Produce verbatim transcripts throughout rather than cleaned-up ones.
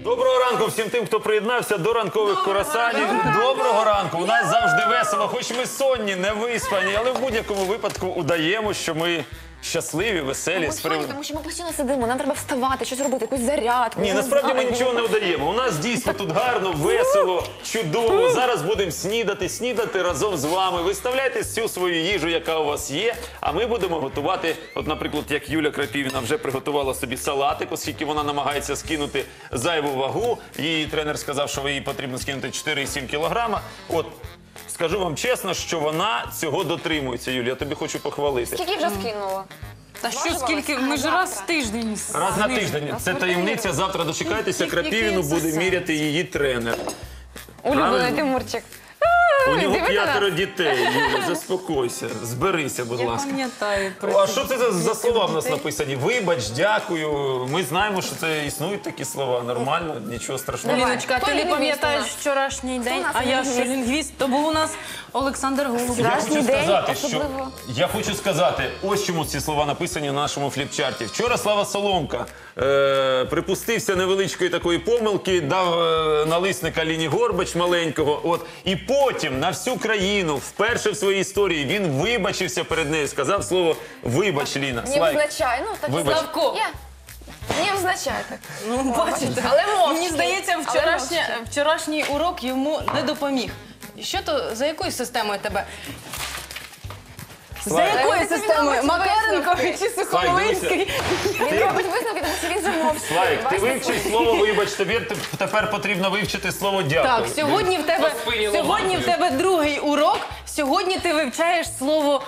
Доброго ранку всім тим, хто приєднався до ранкових курасанів. Доброго ранку. У нас завжди весело, хоч ми сонні, не виспані, але в будь-якому випадку удаємо, що ми щасливі, веселі. Ми сонні, тому що ми постійно сидимо, нам треба вставати, щось робити, якусь зарядку. Ні, насправді ми нічого не удаємо. У нас дійсно тут гарно, весело, чудово. Зараз будемо снідати, снідати разом з вами. Виставляйте всю свою їжу, яка у вас є, а ми будемо готувати, от, наприклад, як Юля Крапівна вже приготувала собі салатик, оскільки вона намагається скинути зайву вагу. Її тренер сказав, що їй потрібно скинути чотири і сім кілограма. От, скажу вам чесно, що вона цього дотримується, Юля, я тобі хочу похвалити. Скільки вже скинула? Та що, скільки? Ми ж раз в тиждень. Раз на тиждень. Це таємниця. Завтра дочекайтеся, Крапівну буде міряти її тренер. Улюблений Тимурчик. У нього Дивіться п'ятеро нас. дітей. Юля, заспокойся. Зберися, будь Я ласка. пам'ятаю. А що це за, за слова в нас написані? Вибач, дякую. Ми знаємо, що це існують такі слова. Нормально, нічого страшного. Ліночка, а Хто ти не лінгвіст пам'ятаєш у нас? вчорашній день, у нас а я лінгвіст? що лінгвіст, то був у нас Олександр Голуб. Я Вчорашній хочу день, сказати, що особливо. я хочу сказати, ось чому ці слова написані в нашому фліпчарті. Вчора Слава Соломка е, припустився невеличкої такої помилки, дав е, налисника Ліні Горбач маленького. От і потім на всю країну, вперше в своїй історії, він вибачився перед нею, сказав слово "вибач, Ліна". Не Слайк. означає, ну так Вибач. Славко. Є. Не означає так. Ну, бачите, Але мовчки. мені здається, Але вчорашнє, мовчки. вчорашній урок йому не допоміг. Що то, за якою системою тебе? За Слайк. якою Він системою? робить Макаренко висновки. чи Сухомлинський? Він робить висновки, тому що він замовчує. Слайк, ти Бачите, вивчив Слайк? слово "вибач", тобі тепер потрібно вивчити слово "дякую". Так, сьогодні в тебе, сьогодні в тебе другий урок. Сьогодні ти вивчаєш слово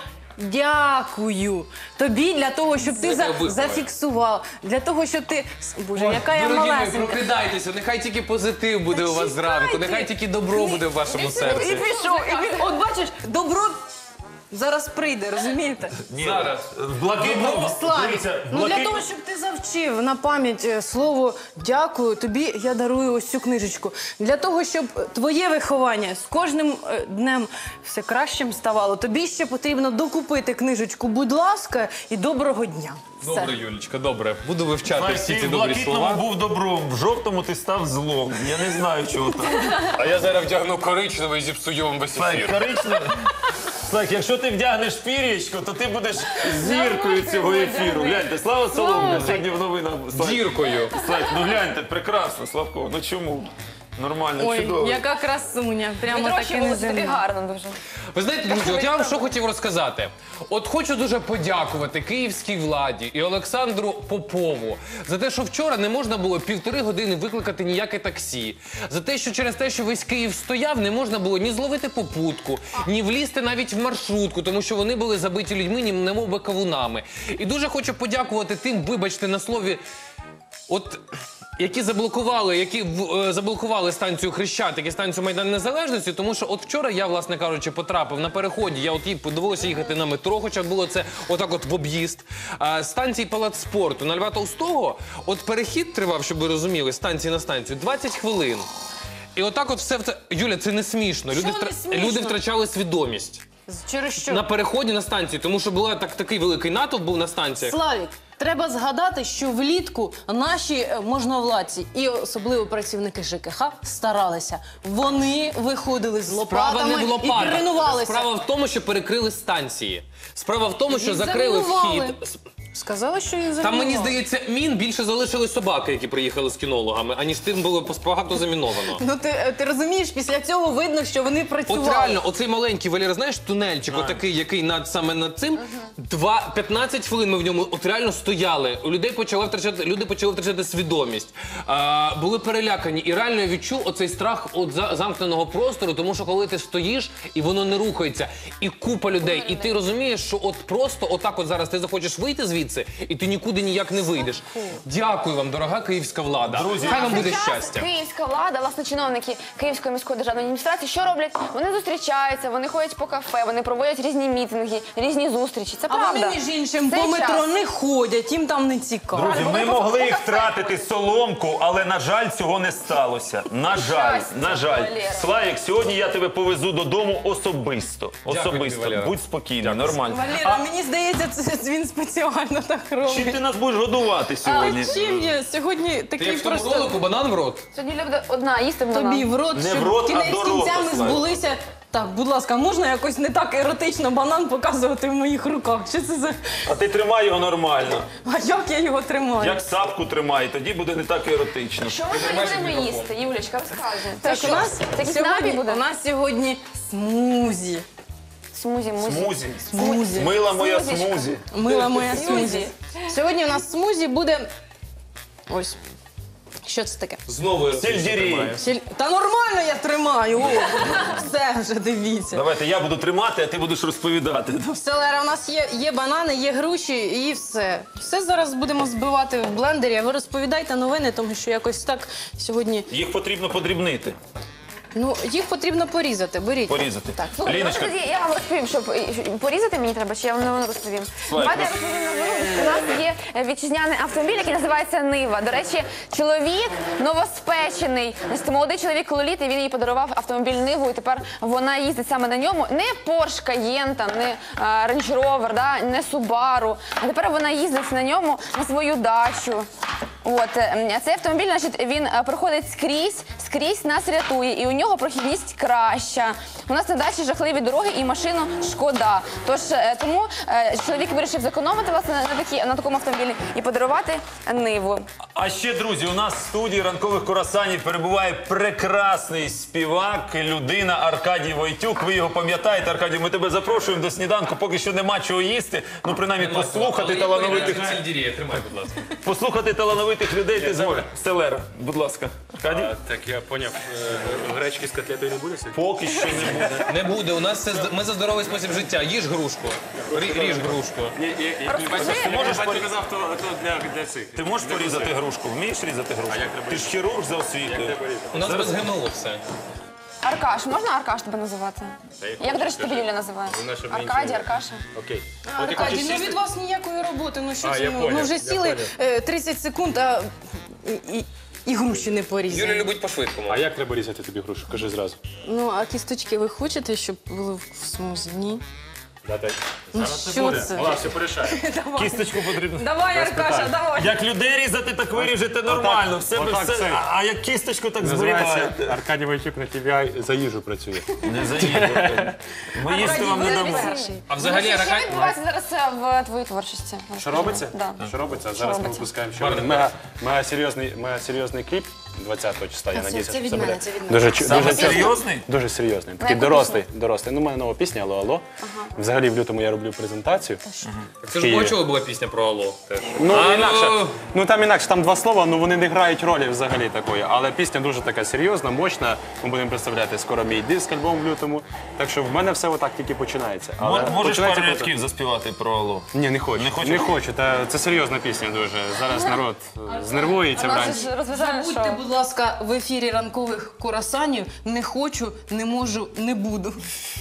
"дякую". Тобі для того, щоб ти за, зафіксував, для того, щоб ти... Боже, яка я Дорогі мої, малесенька. прокидайтеся, нехай тільки позитив буде у вас зранку, нехай тільки добро буде в вашому І серці. пішов, і пішов. От бачиш, добро зараз прийде, розумієте? Ні, Зараз. в блакитному, Славік, дивіться, в ну для блакит- того, щоб ти завчив на пам'ять е, слово "дякую", тобі я дарую ось цю книжечку. Для того, щоб твоє виховання з кожним е, днем все кращим ставало, тобі ще потрібно докупити книжечку «Будь ласка» і «Доброго дня». Все. Добре, Юлічка, добре. Буду вивчати Слайк, всі ти ці в добрі блакитному слова. був добром, в жовтому ти став злом. Я не знаю, чого так. А я зараз вдягну коричневий і зіпсую вам весь Слайк, ефір. коричневий. Слайк, якщо ти вдягнеш пір'ячко, то ти будеш зіркою цього ефіру. Гляньте, Слава Соломка сьогодні в новинах. Слайк, Діркою. Слайк, ну гляньте, прекрасно, Славко. Ну чому? Нормально, Ой, чудово. яка красуня, прямо Дмитро, таке ще тобі неземне. гарно дуже. Ви знаєте, друзі, от я вам що хотів розказати. От хочу дуже подякувати київській владі і Олександру Попову за те, що вчора не можна було півтори години викликати ніяке таксі. За те, що через те, що весь Київ стояв, не можна було ні зловити попутку, ні влізти навіть в маршрутку, тому що вони були забиті людьми, ні немов би кавунами. І дуже хочу подякувати тим, вибачте, на слові, от... які заблокували, які в- е, заблокували станцію Хрещатик і станцію Майдан Незалежності, тому що от вчора я, власне кажучи, потрапив на переході, я от їй довелося їхати на метро, хоча було це отак от в об'їзд. А, станції Палац спорту на Льва Толстого, от перехід тривав, щоб ви розуміли, з станції на станцію, двадцять хвилин. І отак от все, в це... Юля, це не смішно. Люди, не втра- смішно? люди втрачали свідомість. Через що? На переході на станцію, тому що була так, такий великий натовп був на станціях. Славік, треба згадати, що влітку наші е, можновладці і особливо працівники ЖКХ старалися. Вони виходили з Справа лопатами не в і лопатах. тренувалися. Справа в тому, що перекрили станції. Справа в тому, що Їх закрили замінували. вхід. Сказали, що їх Там, замінували. мені здається, мін більше залишили собаки, які приїхали з кінологами, аніж тим було багато заміновано. Ну ти, ти розумієш, після цього видно, що вони працювали. От реально, оцей маленький, Валера, знаєш, тунельчик, отакий, який над, саме над цим, два, п'ятнадцять хвилин ми в ньому от реально стояли. У людей почали втрачати, люди почали втрачати свідомість. А, були перелякані. І реально я відчув оцей страх от за, замкненого простору, тому що коли ти стоїш, і воно не рухається, і купа людей, і ти розумієш, що от просто отак от зараз ти захочеш вийти звідси, і ти нікуди ніяк не вийдеш. Дякую вам, дорога київська влада. Друзі, Хай вам буде Зараз щастя. Київська влада, власне, чиновники Київської міської державної адміністрації, що роблять? Вони зустрічаються, вони ходять по кафе, вони проводять різні мітинги, різні зустрічі. Це А правда. вони, між іншим, Цей по метро час. не ходять, їм там не цікаво. Друзі, ми могли їх втратити Соломку, але, на жаль, цього не сталося. На жаль, Щастя, на жаль. Валера. Славік, сьогодні я тебе повезу додому особисто. Дякую тобі, Особисто. Валера. Будь спокійний, нормально. Валера, мені здається, це він спеціально. воно так Чим робить. ти нас будеш годувати сьогодні? А чим я сьогодні Ти такий як в тому просто ролику банан в рот? Сьогодні буде одна, їсти буде тобі одна. в рот, Не щоб в рот, а кінець до з рота, кінцями Славі. збулися. Так, будь ласка, можна якось не так еротично банан показувати в моїх руках? Що це за... А ти тримай його нормально. А як я його тримаю? Як сапку тримай, тоді буде не так еротично. Що ми сьогодні будемо їсти, Юлічка, розказуй. Так, Це у що? нас Це якийсь сьогодні, напій буде? у нас сьогодні смузі. Смузі, музі. Смузі. Смузі. Мила моя Смузічка. смузі. Мила моя смузі. Сьогодні у нас смузі буде. Ось. Що це таке? Знову Сельдерей. Сіль... Та нормально я тримаю. О, все вже дивіться. Давайте я буду тримати, а ти будеш розповідати. Селера, у нас є, є банани, є груші і все. Все зараз будемо збивати в блендері. А ви розповідайте новини, тому що якось так сьогодні. Їх потрібно подрібнити. Ну, їх потрібно порізати. Беріть. Порізати. Так. Слухай, Ліночка. ну, тоді я вам розповім, щоб е, порізати мені треба, чи я вам новину розповім. Слайд, Давайте я розповім новину. У нас є е, вітчизняний автомобіль, який називається Нива. До речі, чоловік новоспечений. Значить, молодий чоловік Лоліт, і він їй подарував автомобіль Ниву, і тепер вона їздить саме на ньому. Не Porsche Cayenne, там, не е, Range Rover, да, не Subaru. А тепер вона їздить на ньому на свою дачу. От е, цей автомобіль, значить, він е, проходить скрізь, скрізь нас рятує, і у нього прохідність краща. У нас на дачі жахливі дороги і машину шкода. Тож е, тому е, чоловік вирішив зекономити власне на такі на такому автомобілі і подарувати Ниву. А ще, друзі, у нас в студії ранкових курасанів перебуває прекрасний співак, людина Аркадій Войтюк. Ви його пам'ятаєте, Аркадій, ми тебе запрошуємо до сніданку. Поки що нема чого їсти. Ну, принаймні, послухати талановитих, Сельдерей, тримай, будь ласка. послухати талановитих людей ти зможеш. Селера, будь ласка. Аркадій? А, так я поняв, е, гречки з котлетою не буде сьогодні? Поки що не буде. Не буде, у нас це, з- ми за здоровий спосіб життя. Їж грушку. Рі- Ріж грушку. Розкажи, Можеш Батько порі- казав, то, то для, для цих. Ти можеш порізати грушку? Вмієш різати грушку? як треба Ти ж хірург за освітою. У нас без ГМО все. Аркаш, можна Аркаш тебе називати? Як, до речі, тебе Юля називає? Вона, щоб мені Аркадій, нічого. Аркаша. Окей. От ти Аркадій, хочеш ну сісти? від вас ніякої роботи. Ну що А, це? я Ну, поняв, ну вже я сіли поняв. е, тридцять секунд, а і, і, і груші не порізані. Юля любить по-швидкому. А як треба різати тобі грушу? Кажи зразу. Ну, а кісточки ви хочете, щоб були в смузі? Ні? Да, так. Ну що це? Ола, все порішає. Давай. Кісточку потрібно. Давай, Аркаша, давай. Як людей різати, так виріжете нормально. Все, отак все. це. А як кісточку, так Називається зберігаєте. Аркадій Войтюк на ті ві ай за їжу працює. Не заїдете. Ми їсти вам не дамо. А взагалі, Що Аркадій... відбувається зараз е, в твоїй творчості? Що робиться? Да. Що робиться? Зараз ми робиться? випускаємо ще один мега, мега серйозний, мега серйозний кліп двадцятого числа. Я Це- надіюся, це що від це мене, буде це від мене. дуже чу- Саме дуже серйозний? Дуже серйозний. Такий яку дорослий, дорослий. Ну, у мене нова пісня Алло, алло. Взагалі в лютому я роблю презентацію. Це ж Києві. Бочова була пісня про Алло. теж. Ну, Алло. інакше. Ну там інакше, там два слова, ну вони не грають ролі взагалі такої. Але пісня дуже така серйозна, мощна. Ми будемо представляти скоро мій диск, альбом в лютому. Так що в мене все отак тільки починається. Але Можеш починається пару круто. рядків заспівати про Алло? Ні, не хочу. Не хочеш? Не хочу. Та це серйозна пісня дуже. Зараз народ е, знервується У нас вранці. ж розважальне Будьте, шоу. будь ласка, в ефірі ранкових курасанів. Не хочу, не можу, не буду.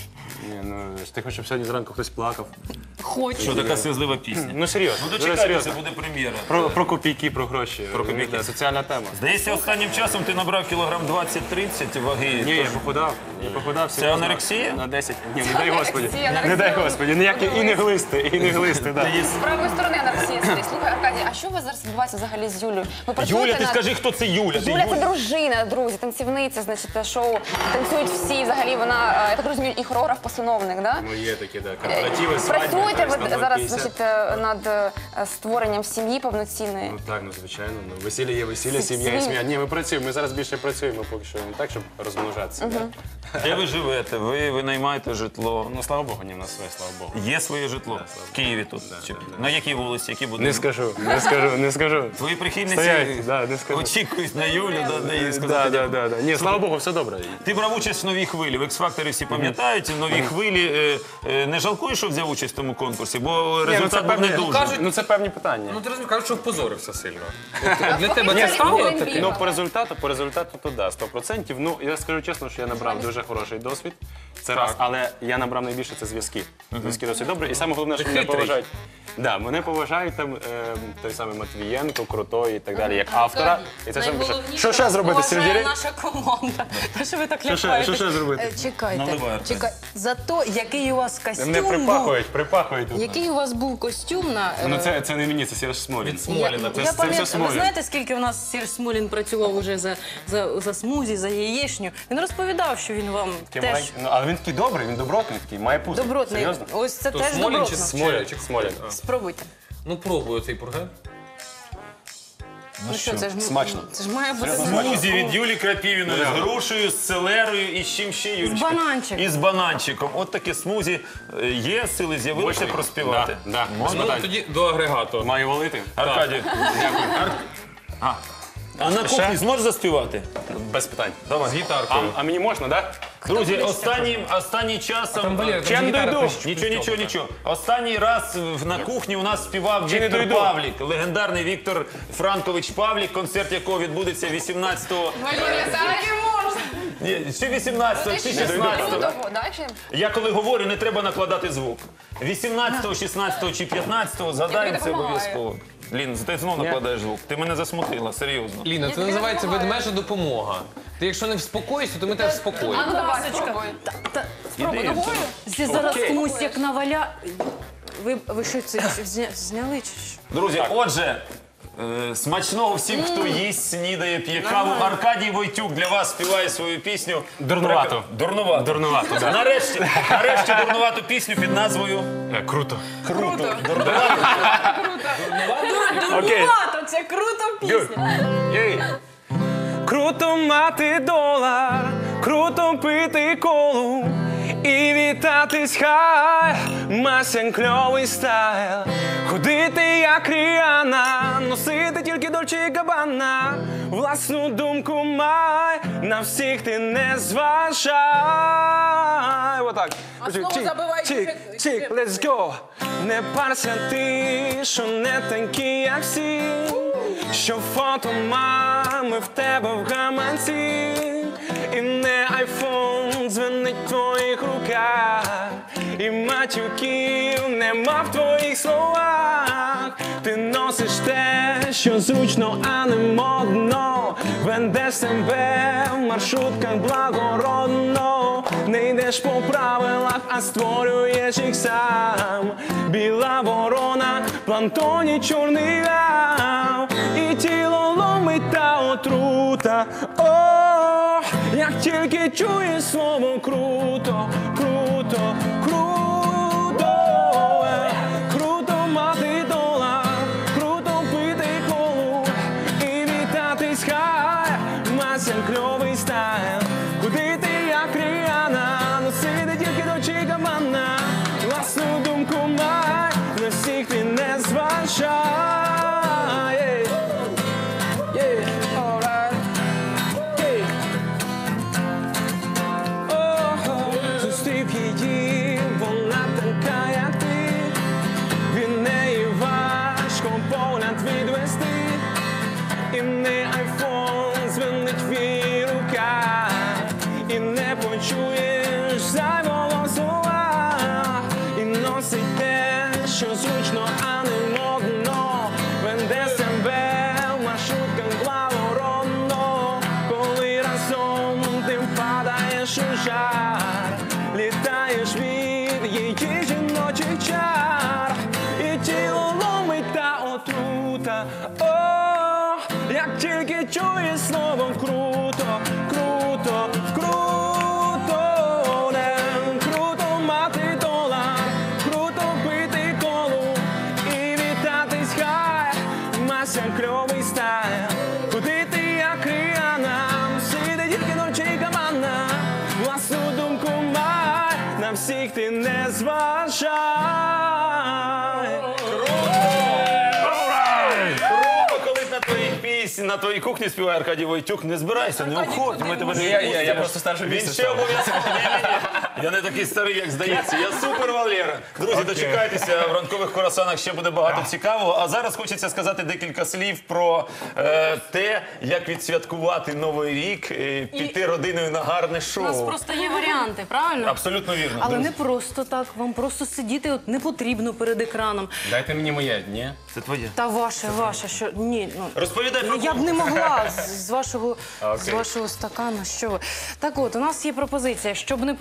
Ні, ну ж ти хочеш, щоб сьогодні зранку хтось плакав. Хочу. Що така сльозлива пісня? Ну серйозно. Ну дуже дочекайтеся, серйозно. буде прем'єра. Про, про копійки, про гроші. Про копійки. Да, соціальна тема. Здається, останнім часом ти набрав кілограм двадцять-тридцять ваги. Ні, Тож я похудав. Я похудав Це серйозно. анорексія? На десять. Ні, не дай Господі. Анорексія, Не дай анорексія. Господі. Ніякі і не глисти, і не глисти. Да. З правої сторони Анарсія сидить. Слухай, Аркадій, а що у вас зараз відбувається взагалі з Юлею? Ви працюєте Юля, ти над- скажи, хто це Юля? Ти Юля це дружина, друзі, танцівниця, значить, шоу. Танцюють всі, взагалі вона, е, я так розумію, і хореограф-постановник, да? Ну є такі, да. Корпоративи, свадьби. Працюєте тобто, ви на зараз, двадцять п'ятдесят. значить, е, над е, створенням сім'ї повноцінної. Ну так, ну звичайно. Ну, весілля є весілля, сім'я є сім'я. Ні, ми працюємо. Ми зараз більше працюємо поки що не так, щоб розмножатися. да. Де ви живете? Ви винаймаєте житло? Ну слава Богу, ні, в нас своє, слава Богу. Є своє житло? В Києві тут? Чи- На якій вулиці? Які будинки? Не скажу, не скажу, не скажу. Твої прихильниці Стоять, да, не скажу. очікують на Юлю, да, на їй Да, сказати. да, да, да. Ні, слава Богу, все добре. Ти брав участь в новій хвилі. В X-Factor всі пам'ятають. В новій хвилі е, е, не жалкуєш, що взяв участь в тому конкурсі, бо результат був не дуже. Кажуть, Ну це певні питання. Ну ти розумієш, кажуть, що впозорився сильно. От Для тебе Ні, це стало взагалі таке? Ну, по результату, по результату то да, сто процентів. Ну, я скажу чесно, що я набрав дуже хороший досвід. Це раз, але я набрав найбільше це зв'язки. Зв'язки досить добре. І саме головне, що мене хитрий. поважають. Да, мене поважають там е, той самий Матвієнко, Крутой і так далі, як автора. І це саме більше. Що ще зробити, Сергій? Наша команда. Та що ви так Що ще, лякаєте? що ще зробити? Е, Чекайте, Наливай, Аркадій. чекай. За то, який у вас костюм Мене був. припахують, припахують. Ахуй тут. Який у вас був костюм на... е, Ну це, це не мені, це Серж Смолін. Від Смоліна. Це, я це пам'ятаю, все ви Смолін. знаєте, скільки у нас Серж Смолін працював уже за, за, за смузі, за яєчню? Він розповідав, що він вам Такий теж маленький. Ну, але він такий добрий, він добротний такий, має пузо. добротний. Серйозно? Ось це То теж Смолін добротно. чи Смолін, Смолін. а. Спробуйте. Ну, пробую цей бургер. Ну що, це ж Смачно. Це ж має бути Смузі від Юлії Крапівіної з грушею, з селерою і з чим ще, Юлічка? З бананчиком. І з бананчиком. От таке смузі. Е, Є сили, з'явилися Мощний. проспівати. Да, да. Можна? Ну, тоді до агрегату. Маю валити? Аркадій. Ар- А. А на кухні зможеш заспівати? Без питань. З А, гітаркою. а мені можна, так? Друзі, останнім, останнім часом... Там, Валера, там Чим же гітара дойду? пищ- Нічого, нічого, нічого. Останній раз в- на кухні у нас співав Чи не Віктор дойду? Павлік, легендарний Віктор Франкович Павлік, концерт якого відбудеться вісімнадцятого... Ні, чи вісімнадцятого, чи шістнадцятого. Я коли говорю, не треба накладати звук. вісімнадцятого, шістнадцятого чи п'ятнадцятого згадаємо це обов'язково. Лін, ти знову накладаєш звук. Ти мене засмутила, серйозно. Ліна, це називається ведмежа допомога. Ти якщо не вспокоїшся, то ми тебе вспокоїмо. Ну, давай, Ласочка. спробуй. Іди, Ірчина. Якщо зараз Окей. комусь як наваля... Ви, ви що, це зня- зняли чи що? Друзі, отже, е, смачного всім, хто їсть, снідає, п'є каву. Аркадій Войтюк для вас співає свою пісню. Дурнувато. Прик- Дурнувато. Дурнувато, да. Нарешті, нарешті дурнувату пісню під назвою Е, Круто. «Круто». Дурнувато. Окей. Дурнувато, це круто пісня. Єй. Круто мати долар, круто пити колу і вітатись хай, масян кльовий стайл. Ходити як Ріана, носити тільки Дольче і Габбана. Власну думку май, на всіх ти не зважай. Отак. знову забивай Чик, чик- чик, let's go. Не парся ти, що не такі, як всі. Що фото мами в тебе в гаманці. І не айфон дзвенить в твоїх руках. І матюків нема в твоїх словах. Ти носиш те, що зручно, а не модно. Ведеш себе в маршрутках благородно. Не йдеш по правилах, а створюєш їх сам. Біла ворона, в планктоні чорний гав. І тіло ломить та отрута. О, як тільки чуєш слово круто, круто, круто. Е, Круто мати долар, круто пити колу і вітатись хай, масян кльовий стайл. Ходити як Ріана, носити тільки Дольче і Габбана. Власну думку май, на всіх ти не зважай. Yeah, alright. Yeah. Oh, зустрів її, вона така, як ти. Від неї важко погляд відвести. І не айфон дзвенить в її руках. І не почуєш зайвого слова. І носить те, що зручно, а не модно. Веде себе в маршрутках благородно. Коли разом ти впадаєш у жар, літаєш від її жіночих чар. І тіло ломить та отрута. О, як тільки чуєш слово круто, круто, круто. Не круто мати долар, круто пити колу і вітатись хай, масян кльовий стайл. Ходити як Ріана, носити тільки Дольче і Габбана. Власну думку май, на всіх ти не зважай. Рома, коли на твоїх пісні, на твоїй кухні співає Аркадій Войтюк, не збирайся, не уходь, ми тебе не Я- я- я відпустимо. просто старший Він місяць ще став. обов'язково. Ні-ні-ні. Я не такий старий, як здається. Я супер Валера. Друзі, дочекайтеся, в ранкових курасанах ще буде багато цікавого. А зараз хочеться сказати декілька слів про е, те, як відсвяткувати Новий рік, е, піти родиною на гарне У нас шоу. просто є варіанти, правильно? Абсолютно вірно. Але друзі. не просто так, вам просто сидіти от не потрібно перед екраном. Дайте мені моє, ні? Це твоє. Та ваше, ваше, що ні, ну Розповідай про я б не могла з, з вашого з Окей. вашого стакану. Що ви? Так от, у нас є пропозиція, щоб не просто так,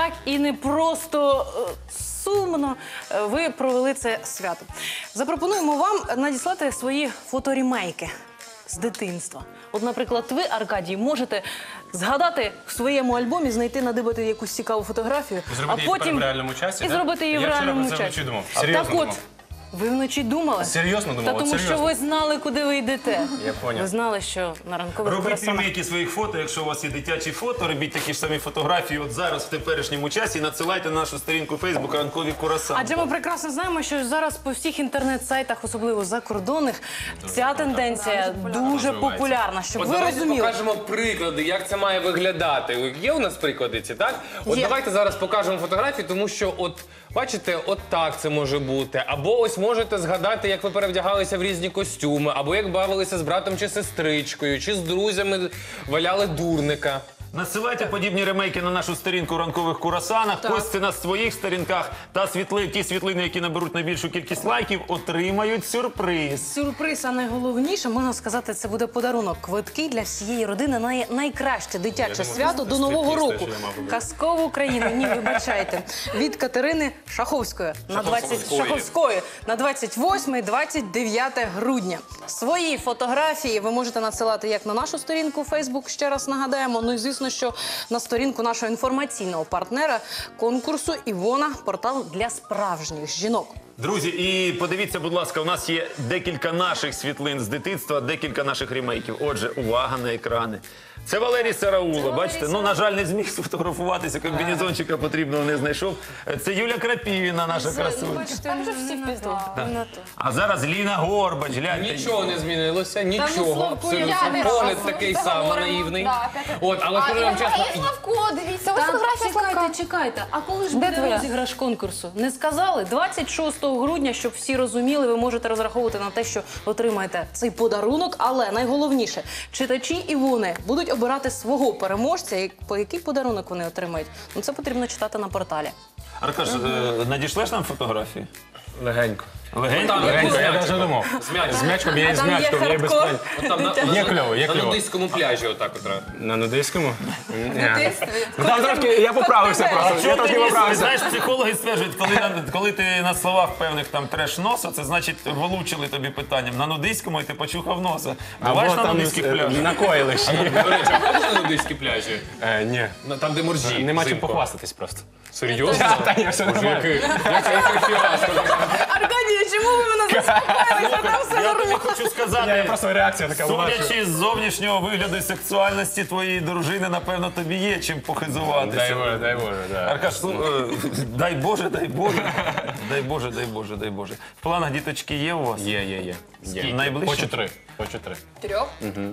так і не просто е, сумно е, ви провели це свято. Запропонуємо вам надіслати свої фоторімейки з дитинства. От, наприклад, ви, Аркадій, можете згадати в своєму альбомі, знайти, надибати якусь цікаву фотографію, І зробити а її тепер потім в реальному часі, і да? зробити її Я в вчора реальному про це часі. вночі думав. А Серйозно так от, думав. ви вночі думали? Серйозно думав, Та от тому що серйозно. ви знали, куди ви йдете. Я поняв. Ви знали, що на ранкових Робіть круасанах... ремейки своїх фото, якщо у вас є дитячі фото, робіть такі ж самі фотографії от зараз в теперішньому часі і надсилайте на нашу сторінку Фейсбук «Ранкові курасани». Адже ми прекрасно знаємо, що зараз по всіх інтернет-сайтах, особливо закордонних, ця тенденція дуже популярна. Щоб От ви давайте розуміли. покажемо приклади, як це має виглядати. Є у нас приклади ці, так? От Є. давайте зараз покажемо фотографії, тому що от бачите, от так це може бути. Або ось можете згадати, як ви перевдягалися в різні костюми, або як бавилися з братом чи сестричкою, чи з друзями валяли дурника. Насилайте подібні ремейки на нашу сторінку у «Ранкових курасанах». Постите на своїх сторінках та світли, ті світлини, які наберуть найбільшу кількість лайків, отримають сюрприз. Сюрприз, а найголовніше, можна сказати, це буде подарунок. Квитки для всієї родини на найкраще дитяче свято до Нового стриптіз року. теж я мав би. Казкову Україну, ні, вибачайте. Від Катерини Шаховської на двадцять Шаховської на двадцять восьме - двадцять дев'яте грудня. Свої фотографії ви можете надсилати як на нашу сторінку Facebook, ще раз нагадаємо, ну і звісно, що на сторінку нашого інформаційного партнера конкурсу «Івона» – портал для справжніх жінок. Друзі, і подивіться, будь ласка, у нас є декілька наших світлин з дитинства, декілька наших ремейків. Отже, увага на екрани. Це Валерій Сараула, бачите? Ну, на жаль, не зміг сфотографуватися, комбінезончика потрібного не знайшов. Це Юля Крапівіна, наша красунька. Там вже всі пізно. А зараз Ліна Горбач, гляньте. Нічого не змінилося, нічого. Славко, я Абсолютно. не Погляд разу. такий Заговоримо. самий наївний. Да, п'яте. От, але А, скажу і вам чесно, і Славко, дивіться, ось фотографія Славка. Чекайте, чекайте. А коли ж Де буде твоя? розіграш конкурсу? Не сказали? двадцять шостого грудня, щоб всі розуміли, ви можете розраховувати на те, що отримаєте цей подарунок. Але найголовніше, читачі Івони будуть обирати свого переможця, і по який подарунок вони отримають. Ну, це потрібно читати на порталі. Аркаш, е, надішлеш нам фотографії? Легенько. Легенько? Там, Легенько, я м'ячиком. навіть думав. З м'ячиком. З м'ячком, я і з там є м'ячком, я і без хардкор. питань. От там на, Є на- кльово, є на кльово. нудистському пляжі отак от. треба. На нудистському? Ні. Дитинстві. Ну, там трошки, я поправився просто, я Чого ти трошки ніс? поправився. Знаєш, психологи стверджують, коли, на- коли ти на словах певних там треш носа, це значить вилучили тобі питанням. На нудиському і ти почухав носа. Буваєш на нудиських е, пляжах? накоїли ще. До речі, а ходиш на нудистські пляжі? Е, Ні. На- Там, де моржі. Нема чим взимку. похвастатись просто. Серйозно? Та ні, все нормально. Який- який- який фіаско. Аркадій, чому ви мене заспокоїлися? Там все Я тобі нормально. хочу Ні, сказати, просто реакція така була. що- судячи з зовнішнього вигляду і сексуальності твоєї дружини, напевно, тобі є чим Дай похизуватися. Боже, дай Боже, да. Аркаш, ну, е, дай Боже, дай Боже. Дай Боже, дай Боже, дай Боже. В планах діточки є у вас? Є, є, є. Є. Найближче? Хочу три. Хочу три. Трьох.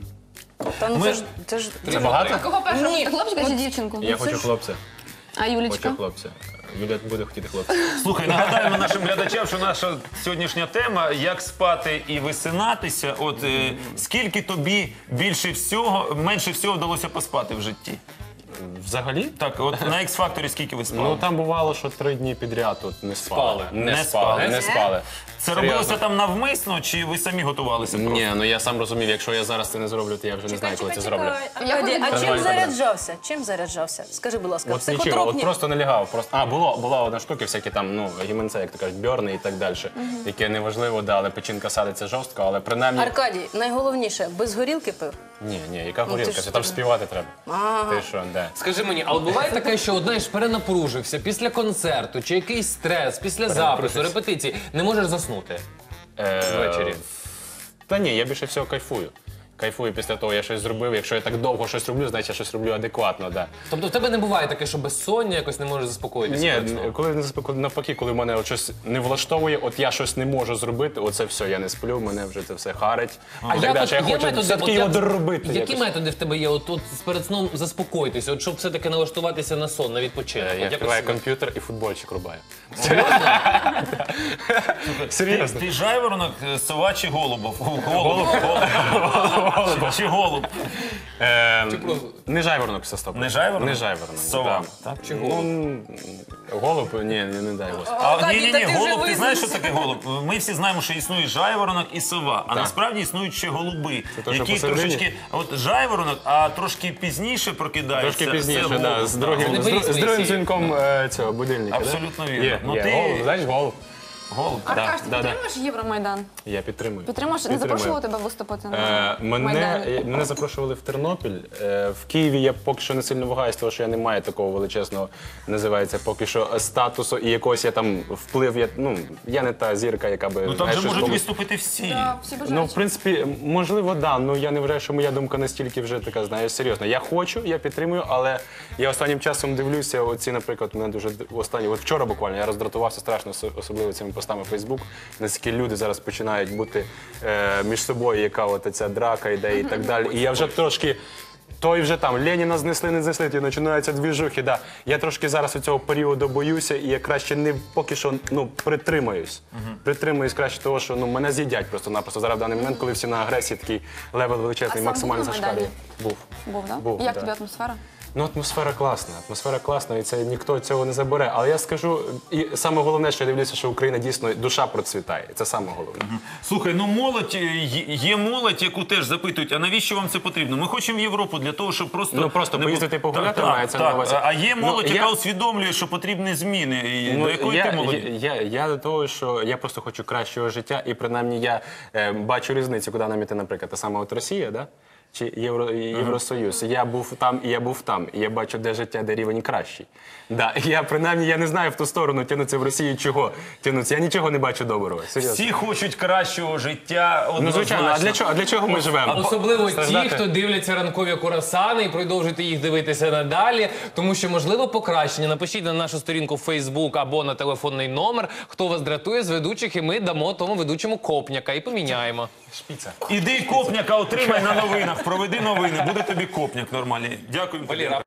Та ну це ж, це ж... Це багато? Кого першого? Хлопчика чи дівчинку? Я хочу хлопця. А Юлічка? Хочу хлопця. Юля буде хотіти хлопця. Слухай, нагадаємо нашим глядачам, що наша сьогоднішня тема як спати і висинатися. От е, скільки тобі більше всього, менше всього вдалося поспати в житті? Взагалі? Так, от на X-Factor скільки ви спали? Ну там бувало, що три дні підряд тут не спали. Спали. Не, Не спали, спали. не спали. Це Серйозно. робилося там навмисно, чи ви самі готувалися? просто? Ні, ну я сам розумів, якщо я зараз це не зроблю, то я вже не знаю, коли це зроблю. Аркадій, а чим Нормально, заряджався? Чим заряджався? Скажи, будь ласка, От нічого, от психотропні... просто не лягав. Просто... А, було, була одна штука, всякі там, ну, гіменце, як то кажуть, бьорни і так далі. Яке неважливо, да, але печінка садиться жорстко, але принаймні... Аркадій, найголовніше, без горілки пив? Ні, ні, яка ти горілка, ж це там ти- співати треба. Ага. Ти що, де? Скажи мені, але буває таке, що от, знаєш, перенапружився після концерту, чи якийсь стрес, після запису, репетиції, не можеш заснути ввечері? Та ні, я більше всього кайфую. Кайфую після того, я щось зробив. Якщо я так довго щось роблю, значить я щось роблю адекватно, да. Тобто в тебе не буває таке, що безсоння якось не можеш заспокоїтися? Ні, перед сном? коли навпаки, коли мене от щось не влаштовує, от я щось не можу зробити, оце все, я не сплю, мене вже це все харить. А І як так от далі. Я є хочу методи, все-таки от його як- доробити. Які якось. методи в тебе є от, от перед сном заспокоїтися, от щоб все-таки налаштуватися на сон, на відпочинок? Е, От Я якось- відкриваю комп'ютер і футбольчик рубаю. Ти, Серйозно. ти жайворонок, е, сова чи голубов? Голуб. Голуб. голуба. Чи голуб? Е, Не жайворонок, все стоп. Не жайворонок? Не жайворонок. Сова. да. Так? Чи голуб? Ну, голуб, ні, ні, не дай Господи. А, Аркадій, ні, ні, та ні, ти вже голуб, ти знаєш, що визнався. таке голуб? Ми всі знаємо, що існує жайворонок і сова, а насправді існують ще голуби, то, що які посередині? трошечки, от жайворонок, а трошки пізніше прокидається. Трошки пізніше, це да, голуб, з да. другим, Вони з, дру- з по-різному другим сіють. дзвінком е, цього будильника. Абсолютно да? вірно. Є, Ну, є. ти- Голуб, знаєш, голуб. Голуб, так. Аркаш, ти да, да. підтримуєш Євромайдан? Я підтримую. Підтримуєш? Не Підтримую. запрошували тебе виступити на Е, мене, Майдані? е, мене запрошували в Тернопіль. Е, в Києві я поки що не сильно вагаюсь, тому що я не маю такого величезного, називається, поки що статусу і якогось я там вплив. Я, ну, я не та зірка, яка би... Ну там знаєш, же щось можуть було- виступити всі. Так, всі бажаючі. Ну, в принципі, можливо, да. Ну я не вважаю, що моя думка настільки вже така, знаєш, серйозна. Я хочу, я підтримую, але я останнім часом дивлюся. Оці, наприклад, мене дуже д- останні. От вчора буквально я роздратувався страшно, ос- особливо цими постами в Фейсбук. Наскільки люди зараз починають бути е, між собою, яка от ця драка йде і так далі. І я вже трошки. Той вже там Леніна знесли, не знесли, і починаються двіжухи. Да. Я трошки зараз у цього періоду боюся, і я краще не поки що ну притримаюсь. Притримуюсь краще того, що ну мене з'їдять просто-напросто зараз в даний момент, коли всі на агресії, такий левел величезний, А сам максимально був на зашкалює. Майдані? Був. Був, так? Був, Як да. тобі атмосфера? Ну, атмосфера класна, атмосфера класна, і це ніхто цього не забере. Але я скажу, і саме головне, що я дивлюся, що Україна дійсно душа процвітає. Це саме головне. Слухай, ну молодь, е, є є молодь, яку теж запитують, а навіщо вам це потрібно? Ми хочемо в Європу для того, щоб просто... Ну, просто не поїздити і бу- погуляти, Так, мається так, на увазі. А є молодь, Ну, яка я- усвідомлює, що потрібні зміни. І до якої я, ти молоді? я, я, я до того, що я просто хочу кращого життя, і принаймні я е, бачу різницю, куди нам іти, наприклад, та сама от Росія, да? Чи Євро, Євросоюз. Я був там і я був там, і я бачу, де життя, де рівень кращий. Да, і я принаймні я не знаю в ту сторону тянуться в Росію чого тянуться. Я нічого не бачу доброго. Серйозно. Всі хочуть кращого життя, Ну, звичайно, а для чого, а для чого ми живемо? Особливо ті, Страждати? хто дивляться ранкові курасани і продовжуйте їх дивитися надалі, тому що можливо покращення. Напишіть на нашу сторінку в Facebook або на телефонний номер, хто вас дратує з ведучих, і ми дамо тому ведучому копняка і поміняємо. Шпіца. Іди копняка отримай на новинах, проведи новини, буде тобі копняк нормальний. Дякую. Валера,